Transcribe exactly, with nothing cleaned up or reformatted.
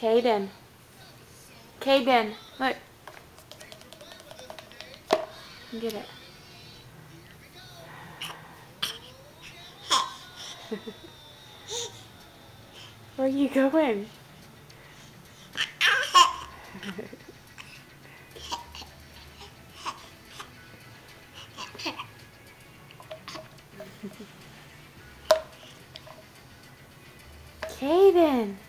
Caden. Caden, look. Get it. Where are you going? Caden.